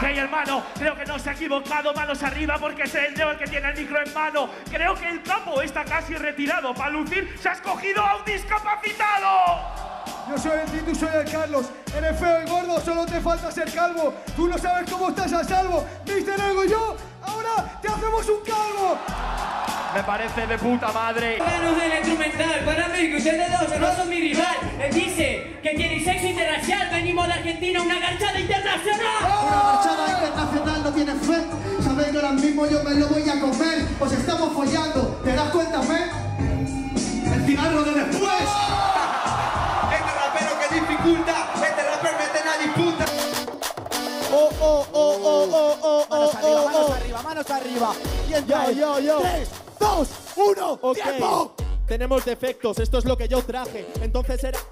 Hey hermano, creo que no se ha equivocado, manos arriba porque es el que tiene el micro en mano. Creo que el capo está casi retirado, para lucir se ha escogido a un discapacitado. Yo soy el Tito, soy el Carlos. Eres feo y gordo, solo te falta ser calvo. Tú no sabes cómo estás a salvo. Mister Ego y yo, ahora te hacemos un calvo. Me parece de puta madre. Manos de la instrumental, para mí que ustedes dos no son mi rival. Él dice que tiene sexo interracial. Venimos de Argentina, una garchada internacional. Una garchada internacional no tiene fe. Sabes que ahora mismo yo me lo voy a comer. Os estamos follando, ¿te das cuenta, fe? El cigarro de después. Este rapero que dificulta, este rapero mete en la disputa. Manos arriba, manos arriba. Yo. 3, 2, 1, Okay. ¡tiempo! Tenemos defectos, esto es lo que yo traje. Entonces era...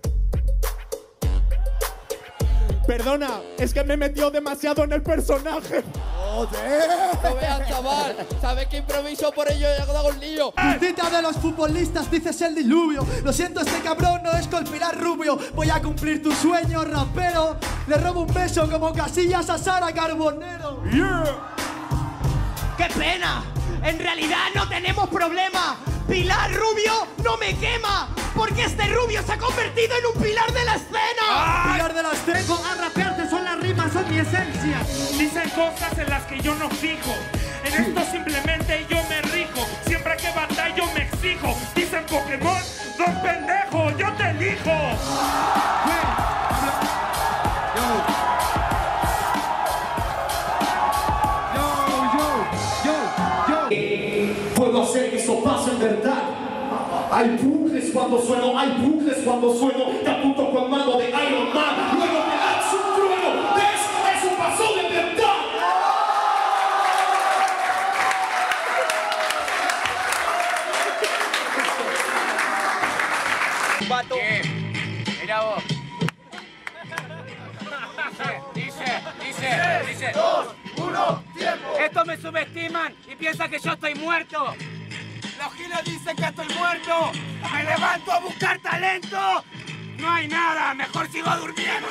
Perdona, es que me metió demasiado en el personaje. ¡Joder! No vean, chaval. ¿Sabes que improviso por ello y hago un lío? Puntita de los futbolistas, dices el diluvio. Lo siento, este cabrón no es Colpilar Rubio. Voy a cumplir tu sueño, rapero. Le robo un beso como Casillas a Sara Carbonero. ¡Qué pena! En realidad no tenemos problema. Pilar Rubio no me quema, porque este rubio se ha convertido en un pilar de la escena. Pilar de la escena. Vengo a rapearte, son las rimas, son mi esencia. Dicen cosas en las que yo no fijo. En esto simplemente yo me rijo. Siempre que batallo me exijo. Dicen Pokémon, don pendejo, yo te elijo. Puedo hacer que eso pase en verdad. Hay bucles cuando sueno, te apunto con mano de Iron Man. Luego te lanzo un trueno, ¿ves? Eso pasó de verdad. Pato. Mira vos. Dice. 2, 1, tiempo. Estos me subestiman y piensan que yo estoy muerto. Los giles dicen que estoy muerto. Me levanto a buscar talento. No hay nada, mejor sigo durmiendo.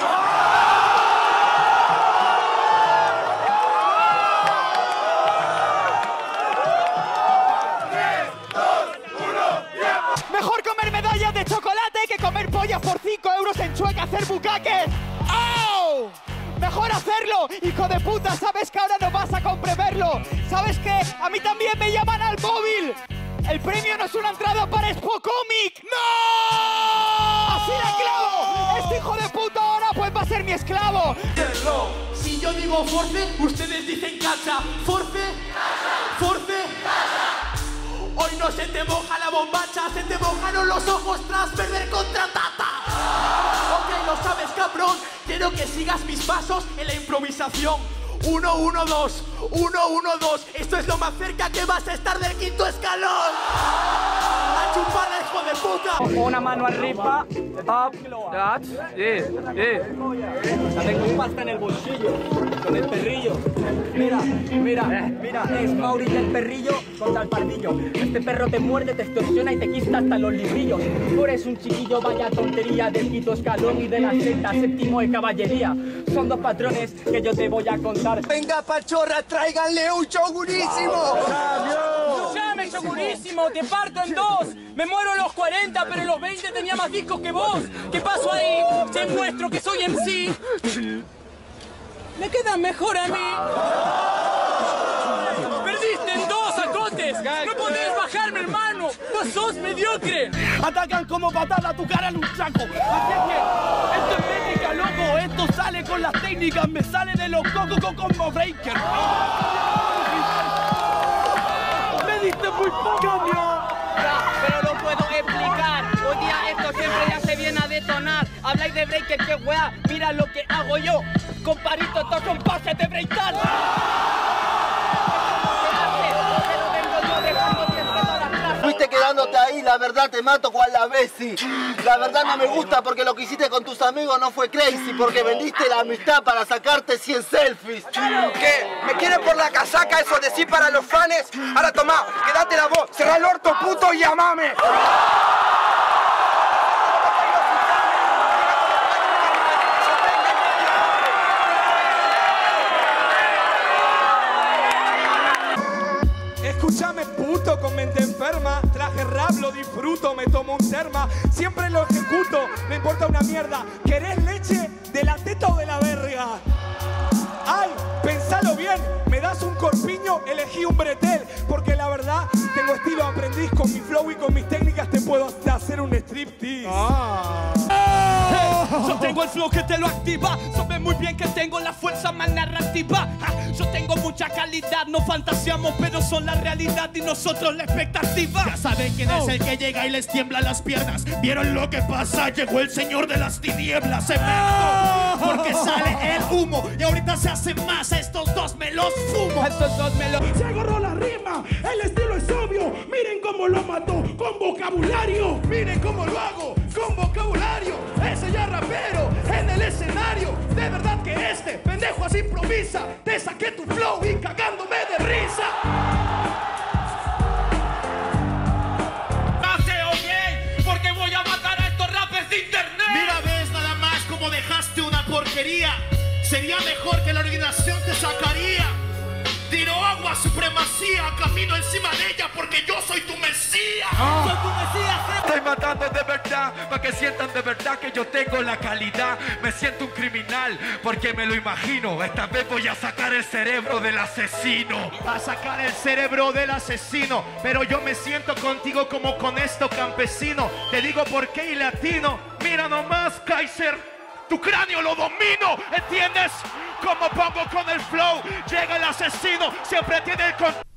3, 2, 1, tiempo. Mejor comer medallas de chocolate que comer pollas por 5 euros en Chueca a hacer bucaques. ¡Oh! Mejor hacerlo, hijo de puta, sabes que ahora no vas a compreverlo. ¿Sabes qué? A mí también me llaman al móvil. El premio no es una entrada para Expo Comic. ¡No! ¡Así de clavo! Este hijo de puta ahora pues va a ser mi esclavo. Si yo digo force, ustedes dicen cacha. Force, force. Hoy no se te moja la bombacha, se te mojaron los ojos tras perder contra Tata. Ok, lo sabes, cabrón. Quiero que sigas mis pasos en la improvisación. 1, 1, 2, 1, 1, 2. Esto es lo más cerca que vas a estar del quinto escalón. ¡A chuparla, hijo de puta! Una mano arriba, up, that, tengo un pasta en el bolsillo, con el perrillo. Mira, es Mauri del perrillo contra el pardillo. Este perro te muerde, te extorsiona y te quita hasta los librillos. Tú eres un chiquillo, vaya tontería, del quinto escalón y de la sexta, séptimo de caballería. Son dos patrones que yo te voy a contar. Venga, pachorra, tráiganle un chogurísimo. ¡No llames chogurísimo! ¡Te parto en dos! Me muero a los 40, pero en los 20 tenía más discos que vos. ¿Qué pasó ahí? Te muestro que soy MC. Me quedan mejor a mí. Perdiste en dos, acotes. No podés bajarme, hermano. No sos mediocre. Atacan como patada a tu cara en un saco. Así es que esto es métrica, loco. Esto sale con las técnicas. Me sale de los cocos como breaker. Me diste muy poco, Pero lo puedo explicar. Hoy día esto siempre ya se viene a detonar. Habláis de breaker, qué weá. Mira lo que hago yo. Comparito, estos son pases de breakdance. Fuiste quedándote ahí, la verdad te mato cual la Bessie. La verdad no me gusta porque lo que hiciste con tus amigos no fue crazy, porque vendiste la amistad para sacarte 100 selfies. ¿Qué? ¿Me quieren por la casaca? Eso decir para los fans. Ahora tomá, quédate la voz, cerrá el orto puto y llamame. me tomo un terma. Siempre lo ejecuto, no importa una mierda. ¿Querés leche de la teta o de la verga? Ay, pensalo bien, me das un corpiño, elegí un bretel. Porque la verdad, tengo estilo aprendiz. Con mi flow y con mis técnicas te puedo hasta hacer un striptease. Yo tengo el flow que te lo activa. Sabes muy bien que tengo la fuerza más narrativa. Yo tengo mucha calidad, no fantaseamos, pero son la realidad y nosotros la expectativa. Ya saben quién es el que llega y les tiembla las piernas. ¿Vieron lo que pasa? Llegó el señor de las tinieblas. Se porque sale el humo y ahorita se hacen más. A estos dos me los fumo. Se agarró la rima, el estilo es obvio. Miren cómo lo mató con vocabulario. Miren cómo lo hago con vocabulario. Ese ya rapero en el escenario. De verdad que este pendejo así improvisa. Te saqué tu flow y cagándome de risa. Paseo bien, porque voy a matar a estos rappers de internet. Mira, ves nada más como dejaste una porquería. Sería mejor que la organización te sacaría. Tiró agua, supremacía, camino encima de ella porque yo soy tu mesías. Soy tu mesías. Estoy matando de verdad, para que sientan de verdad que yo tengo la calidad. Me siento un criminal porque me lo imagino. Esta vez voy a sacar el cerebro del asesino. A sacar el cerebro del asesino. Pero yo me siento contigo como con esto campesino. Te digo por qué y latino. Mira nomás, Kaiser. Tu cráneo lo domino, ¿entiendes? Como pongo con el flow, llega el asesino, siempre tiene el control.